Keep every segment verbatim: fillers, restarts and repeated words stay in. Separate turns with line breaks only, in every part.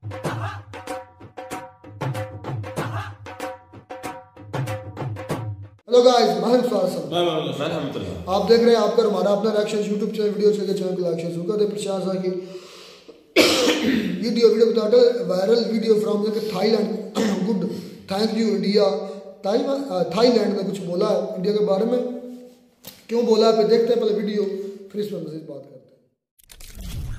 Hello guys, मैं फासम आप देख रहे हैं आपका हमारा अपना रिएक्शन यूट्यूब चैनल वीडियो से चैनल को लाइक शेयर जरूर करें। प्रशांत सा की वीडियो वीडियो बताते viral video from Thailand. Good thank you India. Thailand में कुछ बोला है इंडिया के बारे में, क्यों बोला है देखते हैं पहले वीडियो, फिर इस पर मज़ीद बात करते हैं।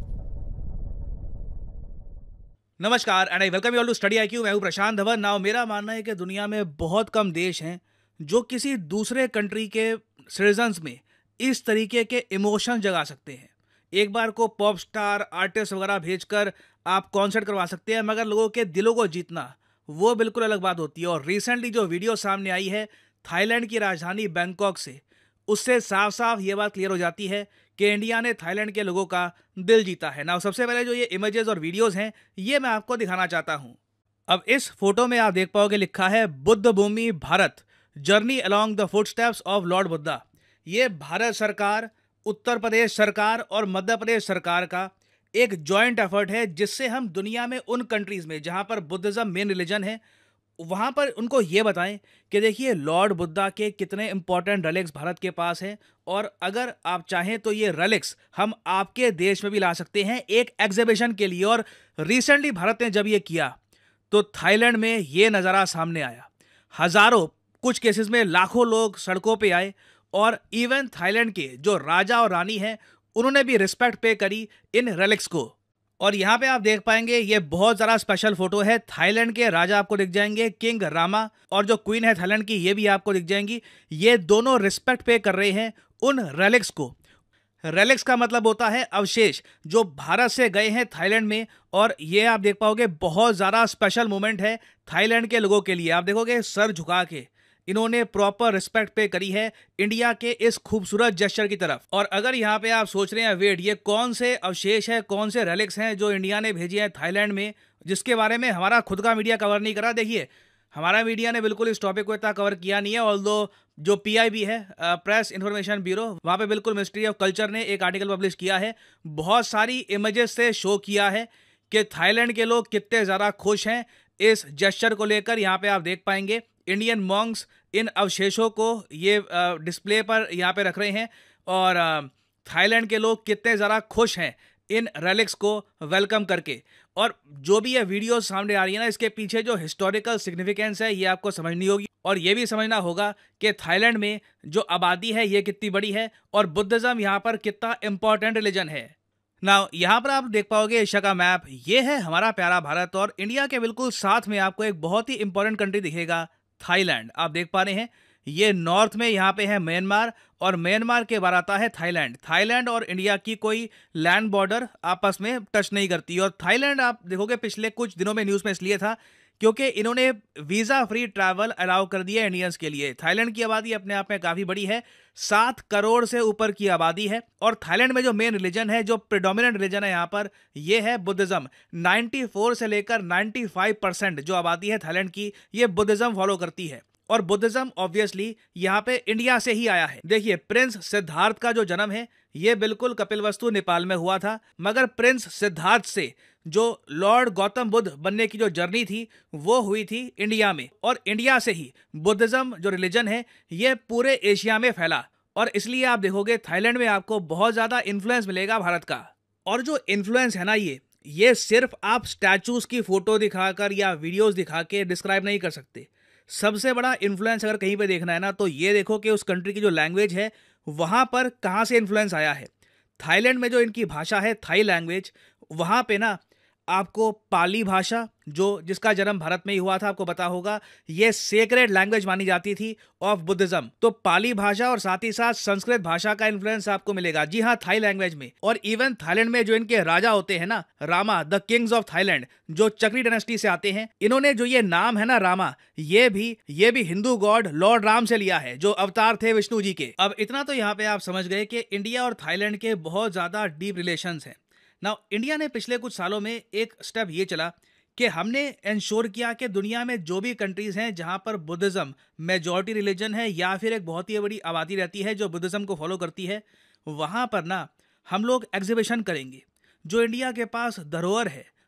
नमस्कार and I welcome you all to study I Q. मैं हूं प्रशांत धवन। नाउ मेरा मानना है कि दुनिया में बहुत कम देश हैं जो किसी दूसरे कंट्री के सिटीजन्स में इस तरीके के इमोशन जगा सकते हैं। एक बार को पॉप स्टार आर्टिस्ट वगैरह भेजकर आप कॉन्सर्ट करवा सकते हैं, मगर लोगों के दिलों को जीतना वो बिल्कुल अलग बात होती है। और रिसेंटली जो वीडियो सामने आई है थाईलैंड की राजधानी बैंकॉक से, उससे साफ साफ ये बात क्लियर हो जाती है कि इंडिया ने थाईलैंड के लोगों का दिल जीता है ना। सबसे पहले जो ये इमेजेस और वीडियोस हैं ये मैं आपको दिखाना चाहता हूं। अब इस फोटो में आप देख पाओगे लिखा है Buddh Bhumi Bharat, journey along the footsteps of lord Buddha. ये भारत सरकार, उत्तर प्रदेश सरकार और मध्य प्रदेश सरकार का एक जॉइंट एफर्ट है, जिससे हम दुनिया में उन कंट्रीज में जहां पर बुद्धिज्म मेन रिलीजन है वहां पर उनको ये बताएं कि देखिए लॉर्ड बुद्धा के कितने इंपॉर्टेंट रेलिक्स भारत के पास हैं, और अगर आप चाहें तो ये रेलिक्स हम आपके देश में भी ला सकते हैं एक एग्जीबिशन के लिए। और रिसेंटली भारत ने जब ये किया तो थाईलैंड में ये नज़ारा सामने आया। हजारों, कुछ केसेस में लाखों लोग सड़कों पे आए, और इवन थाईलैंड के जो राजा और रानी हैं उन्होंने भी रिस्पेक्ट पे करी इन रेलिक्स को। और यहाँ पे आप देख पाएंगे ये बहुत ज़्यादा स्पेशल फोटो है। थाईलैंड के राजा आपको दिख जाएंगे किंग रामा, और जो क्वीन है थाईलैंड की ये भी आपको दिख जाएंगी। ये दोनों रिस्पेक्ट पे कर रहे हैं उन रेलिक्स को। रेलिक्स का मतलब होता है अवशेष जो भारत से गए हैं थाईलैंड में, और ये आप देख पाओगे बहुत ज़्यादा स्पेशल मोमेंट है थाईलैंड के लोगों के लिए। आप देखोगे सर झुका के इन्होंने प्रॉपर रिस्पेक्ट पे करी है इंडिया के इस खूबसूरत जेस्चर की तरफ। और अगर यहाँ पे आप सोच रहे हैं वेट ये कौन से अवशेष है, कौन से रेलिक्स हैं जो इंडिया ने भेजे हैं थाईलैंड में, जिसके बारे में हमारा खुद का मीडिया कवर नहीं करा। देखिए हमारा मीडिया ने बिल्कुल इस टॉपिक को इतना कवर किया नहीं है, ऑल्दो जो पी आई बी है, प्रेस इंफॉर्मेशन ब्यूरो, वहाँ पे बिल्कुल मिनिस्ट्री ऑफ कल्चर ने एक आर्टिकल पब्लिश किया है, बहुत सारी इमेजेस से शो किया है कि थाईलैंड के लोग कितने ज़्यादा खुश हैं इस जेस्चर को लेकर। यहाँ पे आप देख पाएंगे इंडियन मॉन्क्स इन अवशेषों को ये डिस्प्ले पर यहाँ पे रख रहे हैं, और थाईलैंड के लोग कितने ज़्यादा खुश हैं इन रेलिक्स को वेलकम करके। और जो भी ये वीडियो सामने आ रही है ना, इसके पीछे जो हिस्टोरिकल सिग्निफिकेंस है ये आपको समझनी होगी, और ये भी समझना होगा कि थाईलैंड में जो आबादी है ये कितनी बड़ी है और बुद्धिज्म यहाँ पर कितना इंपॉर्टेंट रिलीजन है। नाउ यहाँ पर आप देख पाओगे एशिया का मैप, ये है हमारा प्यारा भारत, और इंडिया के बिल्कुल साथ में आपको एक बहुत ही इंपॉर्टेंट कंट्री दिखेगा थाईलैंड। आप देख पा रहे हैं ये नॉर्थ में यहाँ पे है म्यांमार, और म्यांमार के बाद आता है थाईलैंड। थाईलैंड और इंडिया की कोई लैंड बॉर्डर आपस में टच नहीं करती। और थाईलैंड आप देखोगे पिछले कुछ दिनों में न्यूज़ में इसलिए था क्योंकि इन्होंने वीज़ा फ्री ट्रैवल अलाउ कर दिया इंडियंस के लिए। थाईलैंड की आबादी अपने आप में काफ़ी बड़ी है, सात करोड़ से ऊपर की आबादी है, और थाईलैंड में जो मेन रिलीजन है, जो प्रेडोमिनेंट रिलीजन है यहाँ पर, ये है बुद्धिज्म। चौरानवे से लेकर पचानवे परसेंट जो आबादी है थाईलैंड की ये बुद्धिज्म फॉलो करती है, और बुद्धिज्म ऑब्वियसली यहाँ पे इंडिया से ही आया है। देखिए प्रिंस सिद्धार्थ का जो जन्म है ये बिल्कुल कपिलवस्तु नेपाल में हुआ था, मगर प्रिंस सिद्धार्थ से जो लॉर्ड गौतम बुद्ध बनने की जो जर्नी थी वो हुई थी इंडिया में, और इंडिया से ही बुद्धिज्म जो रिलीजन है ये पूरे एशिया में फैला। और इसलिए आप देखोगे थाईलैंड में आपको बहुत ज़्यादा इन्फ्लुएंस मिलेगा भारत का। और जो इन्फ्लुएंस है ना ये ये सिर्फ आप स्टैचूज़ की फ़ोटो दिखाकर या वीडियोज़ दिखा के डिस्क्राइब नहीं कर सकते। सबसे बड़ा इन्फ्लुएंस अगर कहीं पे देखना है ना, तो ये देखो कि उस कंट्री की जो लैंग्वेज है वहाँ पर कहाँ से इन्फ्लुएंस आया है। थाईलैंड में जो इनकी भाषा है थाई लैंग्वेज, वहाँ पे ना आपको पाली भाषा, जो जिसका जन्म भारत में ही हुआ था, आपको पता होगा ये सेक्रेड लैंग्वेज मानी जाती थी ऑफ बुद्धिज्म। तो पाली भाषा और साथ ही साथ संस्कृत भाषा का इन्फ्लुएंस आपको मिलेगा, जी हाँ, थाई लैंग्वेज में। और इवन थाईलैंड में जो इनके राजा होते हैं ना, Rama the kings of Thailand, जो चक्री डायनेस्टी से आते हैं, इन्होंने जो ये नाम है ना रामा, ये भी ये भी हिंदू गॉड लॉर्ड राम से लिया है, जो अवतार थे विष्णु जी के। अब इतना तो यहाँ पे आप समझ गए कि इंडिया और थाईलैंड के बहुत ज्यादा डीप रिलेशंस हैं। नाउ इंडिया ने पिछले कुछ सालों में एक स्टेप ये चला कि हमने इंश्योर किया कि दुनिया में जो भी कंट्रीज हैं जहां पर बुद्धिज्म मेजॉरिटी रिलीजन है या फिर एक बहुत ही बड़ी आबादी रहती है जो बुद्धिज्म को फॉलो करती है, वहां पर ना हम लोग एग्जीबिशन करेंगे। जो इंडिया के पास धरोहर है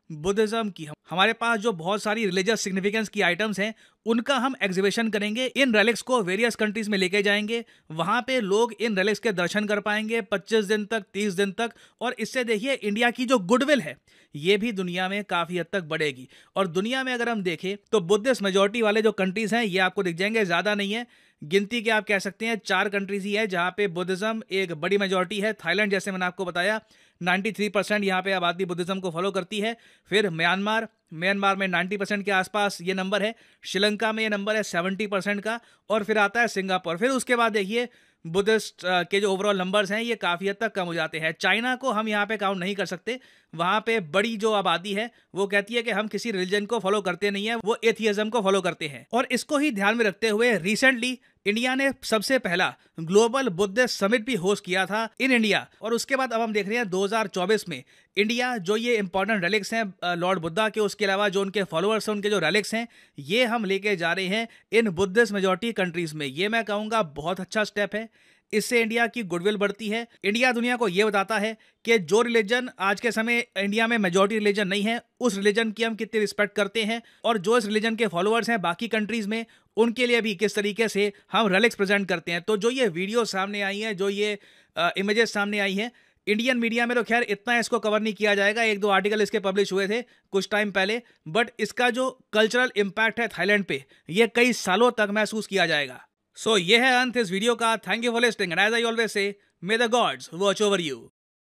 बुद्धिज्म की। हमारे पास जो बहुत सारी रिलीजियस सिग्निफिकेंस की आइटम्स हैं उनका हम एग्जीबिशन करेंगे। इन रेलिक्स को वेरियस कंट्रीज में लेके जाएंगे, वहां पे लोग इन रेलिक्स के दर्शन कर पाएंगे पच्चीस दिन तक, तीस दिन तक। और इससे देखिए इंडिया की जो गुडविल है ये भी दुनिया में काफी हद तक बढ़ेगी। और दुनिया में अगर हम देखें तो बुद्धिस्ट मेजोरिटी वाले जो कंट्रीज हैं ये आपको दिख जाएंगे, ज्यादा नहीं है, गिनती के आप कह सकते हैं चार कंट्रीज ही है जहां पे बुद्धिज्म एक बड़ी मेजोरिटी है। थाईलैंड, जैसे मैंने आपको बताया, तिरानवे परसेंट यहाँ पे आबादी बुद्धिज्म को फॉलो करती है। फिर म्यांमार, म्यांमार में नब्बे परसेंट के आसपास ये नंबर है। श्रीलंका में ये नंबर है सत्तर परसेंट का। और फिर आता है सिंगापुर। फिर उसके बाद देखिए बुद्धिस्ट के जो ओवरऑल नंबर्स हैं ये काफ़ी हद तक कम हो जाते हैं। चाइना को हम यहाँ पे काउंट नहीं कर सकते, वहाँ पे बड़ी जो आबादी है वो कहती है कि हम किसी रिलीजन को फॉलो करते नहीं है, वो एथियज्म को फॉलो करते हैं। और इसको ही ध्यान में रखते हुए रिसेंटली इंडिया ने सबसे पहला ग्लोबल बुद्धिस्ट समिट भी होस्ट किया था इन इंडिया। और उसके बाद अब हम देख रहे हैं दो हज़ार चौबीस में इंडिया जो ये इंपॉर्टेंट रेलिक्स हैं लॉर्ड बुद्धा के, उसके अलावा जो उनके फॉलोअर्स हैं उनके जो रेलिक्स हैं ये हम लेके जा रहे हैं इन बुद्धिस्ट मेजॉरिटी कंट्रीज में। ये मैं कहूँगा बहुत अच्छा स्टेप है। इससे इंडिया की गुडविल बढ़ती है। इंडिया दुनिया को यह बताता है कि जो रिलीजन आज के समय इंडिया में मेजॉरिटी रिलीजन नहीं है उस रिलीजन की हम कितनी रिस्पेक्ट करते हैं, और जो इस रिलीजन के फॉलोअर्स हैं बाकी कंट्रीज में उनके लिए भी किस तरीके से हम रेलिक्स प्रेजेंट करते हैं। तो जो ये वीडियो सामने आई है, जो ये इमेजेस सामने आई हैं, इंडियन मीडिया में तो खैर इतना इसको कवर नहीं किया जाएगा, एक दो आर्टिकल इसके पब्लिश हुए थे कुछ टाइम पहले, बट इसका जो कल्चरल इम्पैक्ट है थाईलैंड पे ये कई सालों तक महसूस किया जाएगा। सो so, ये है अंत इस वीडियो का। Thank you for listening and as I always say, may the gods watch over you.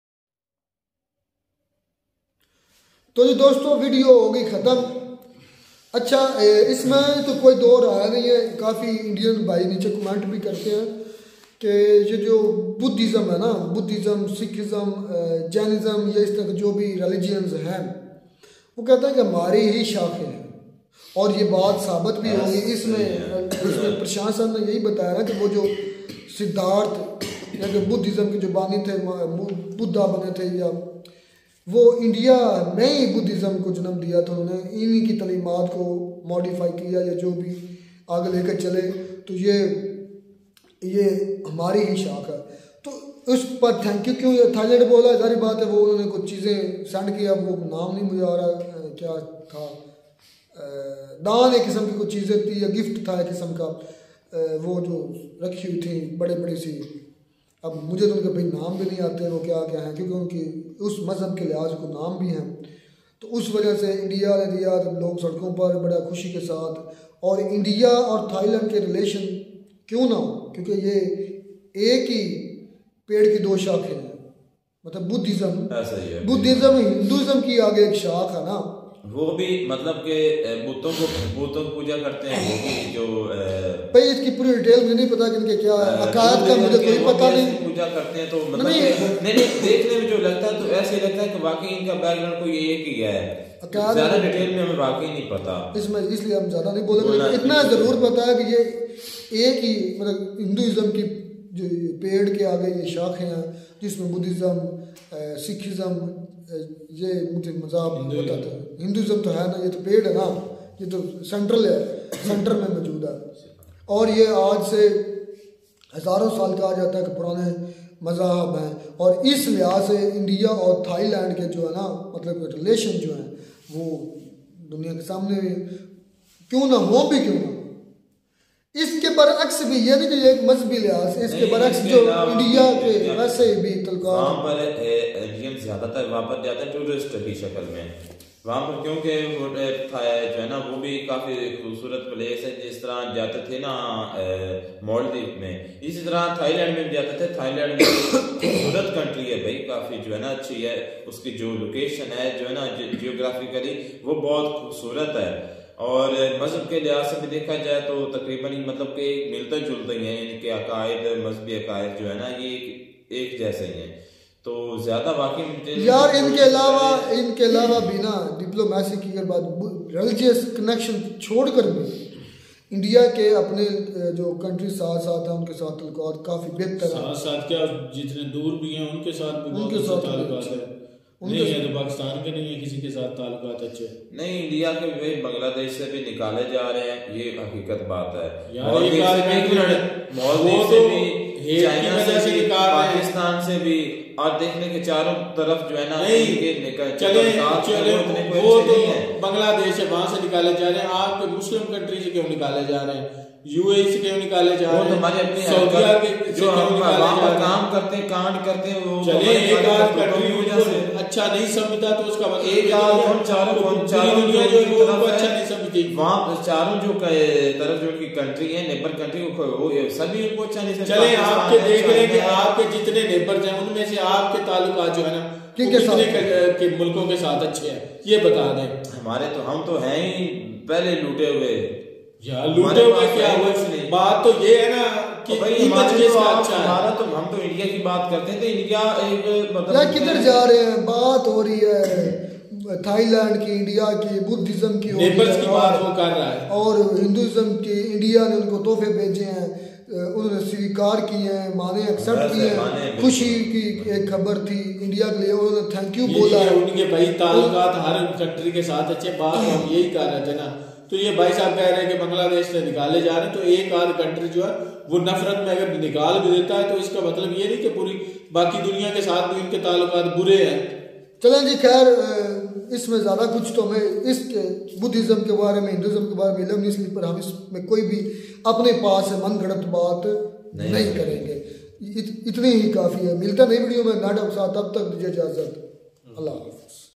तो जी दोस्तों वीडियो हो गई खत्म। अच्छा, इसमें तो कोई दो राय नहीं है, काफ़ी इंडियन भाई नीचे कमेंट भी करते हैं कि ये जो बुद्धिज़्म है ना, बुद्धिज़्म, सिखिज़्म, जैनिज़्म, ये इस तरह जो भी रिलीजियंस हैं वो कहते हैं कि हमारी ही शाखें हैं। और ये बात साबित भी होगी। इसमें इसमें प्रशांत साहब ने यही बताया कि वो जो सिद्धार्थ या कि बुद्धिज़्म के जो बानी थे, बुद्धा बने थे, या वो इंडिया में ही बुद्धिज़्म को जन्म दिया था उन्होंने, इन्हीं की तलीमात को मॉडिफाई किया या जो भी आगे लेकर चले, तो ये ये हमारी ही शाख है। तो उस पर थैंक यू क्यों थाईलैंड बोला, सारी बात है, वो उन्होंने कुछ चीज़ें सेंड किया, वो नाम नहीं मुझे आ रहा क्या था, दान एक किस्म की कुछ चीज़ें थी या गिफ्ट था एक किस्म का, वो जो रखी हुई थी बड़े बड़ी सी। अब मुझे तो उनके भाई नाम भी नहीं आते वो क्या क्या हैं, क्योंकि उनकी उस मज़हब के लिहाज को नाम भी हैं। तो उस वजह से इंडिया ने दिया, तो लोग सड़कों पर बड़ा खुशी के साथ। और इंडिया और थाईलैंड के रिलेशन क्यों ना हो, क्योंकि ये एक ही पेड़ की दो शाखें हैं, मतलब बुद्धिज़्म बुद्धिज़्म हिंदुज़्म की आगे एक शाख है ना,
वो भी मतलब के बुतों को बुतों को पूजा करते हैं, वो भी जो
भाई इसकी पूरी डिटेल मुझे नहीं पता कि इनके क्या अकायद का मुझे कोई पता नहीं,
पूजा करते हैं। तो मतलब नहीं, नहीं देखने में जो लगता है तो ऐसे लगता है कि वाकई इनका बैकग्राउंड कोई ये एक ही है, ज्यादा डिटेल में हमें वाकई नहीं पता
इसमें, इसलिए हम ज्यादा नहीं बोलेंगे। इतना जरूर पता है कि ये एक ही मतलब हिंदुइज्म की जो पेड़ के आगे ये शाखें हैं, जिसमें बुद्धिज़्म, सिखिज़्म, ये मुझे मज़ाक होता था, हिंदुइज्म तो है ना, ये तो पेड़ है ना, ये तो सेंट्रल है, सेंटर में मौजूद है। और ये आज से हज़ारों साल कहा जाता है कि पुराने मज़हब हैं। और इस लिहाज से इंडिया और थाईलैंड के जो है ना मतलब रिलेशन जो हैं वो दुनिया के सामने क्यों ना हो भी क्यों ना, इसके बरअक्स भी ये नहीं कि एक मजहबी लिहाज से, इसके बरअक्स जो इंडिया के वैसे भी तलकार
वहाँ पर इंडियन ज़्यादातर वहाँ पर जाते हैं टूरिस्ट की शक्ल में वहाँ पर, क्योंकि वो जो है ना वो भी काफ़ी खूबसूरत प्लेस है। जिस तरह जाते थे ना मालदीव में, इसी तरह थाईलैंड में जाते थे। थाईलैंड में खूबसूरत कंट्री है भाई, काफ़ी जो है ना अच्छी है, उसकी जो लोकेशन है जो है ना जियोग्राफिकली वो बहुत खूबसूरत है। और मजहब के लिहाज से भी देखा जाए तो तकरीबन मतलब के मिलते जुलते ही हैं, इनके अकायद, मजहबी अकायद जो है ना ये एक जैसे ही हैं। तो ज्यादा वाकई
यार इनके अलावा इनके अलावा भी ना डिप्लोमेसी की अगर बात, रिलीजियस कनेक्शन छोड़कर भी इंडिया के अपने जो कंट्री साथ साथ है उनके साथ ताल्लुकात काफी बेहतर है।
साथ साथ क्या जितने दूर भी हैं उनके साथ भी उनके साथ ताल्लुकात है, नहीं है तो पाकिस्तान के नहीं है किसी के साथ ताल्लुकात अच्छे नहीं।
इंडिया के भी बांग्लादेश से भी निकाले जा रहे हैं, ये हकीकत बात है।
यार
मॉलदीव से भी, चाइना से भी, पाकिस्तान से भी और देखने के चारों तरफ जो है ना
नहीं चले चले वो तो बांग्लादेश है वहां से निकाले जा रहे हैं, आपके मुस्लिम कंट्री से क्यों निकाले जा रहे हैं, यूएई से क्यों निकाले जा रहे हैं, सऊदी अरब
जो हम वहां पर काम करते हैं कांड करते हैं वो
चले एक आध कंट्री उनको अच्छा नहीं समझता तो उसका मतलब
एक आध कौन चारों चारों
दुनिया जो है वो अच्छा नहीं समझती,
वहाँ चारों जो तरफ जो उनकी कंट्री है नेबर कंट्री वो सभी उनको अच्छा नहीं समझते।
चले आपके देख रहे हैं कि आपके जितने नेबर्स हैं उनमें से आपके ताल्लुकात जो है ना कितने के मुल्कों के साथ अच्छे हैं ये बता दें।
हमारे तो हम तो हैं ही पहले लूटे हुए
यार, लूटे हुए क्या हुआ, बात तो ये है ना कि इमेज किसका अच्छा है।
हमारा तो हम तो इंडिया की बात करते हैं तो इंडिया एक
मतलब किधर जा रहे हैं, बात हो रही है थाईलैंड की, इंडिया की, बुद्धिज्म की,
नेबर्स की बात वो कर रहा है
और हिंदुइज्म की। इंडिया ने उनको तोहफे भेजे हैं, उन्होंने स्वीकार किए हैं, माने एक्सेप्ट किए हैं, खुशी की एक खबर थी इंडिया के लिए, उन्होंने थैंक यू बोला है।
उनके भाई ताल्लुकात हर कंट्री के साथ अच्छे, बात हम यही कर रहे थे ना। तो ये भाई साहब कह रहे हैं कि बांग्लादेश से निकाले जा रहे हैं, तो एक आध कंट्री जो है वो नफरत में अगर निकाल भी देता है तो इसका मतलब ये नहीं कि पूरी बाकी दुनिया के साथ भी उनके ताल्लुकात बुरे हैं।
चलें जी, खैर इसमें ज़्यादा कुछ तो हमें इस बुद्धिज़्म के बारे में, हिंदुज़्म के बारे में इल्म नहीं, इसलिए पर हम इसमें कोई भी अपने पास मन गढ़ंत बात नहीं, नहीं करेंगे। इत, इतनी ही काफ़ी है। मिलता नई वीडियो में नाटक साथ, तब तक दीजिए इजाज़त। अल्लाह हाफ़िज़।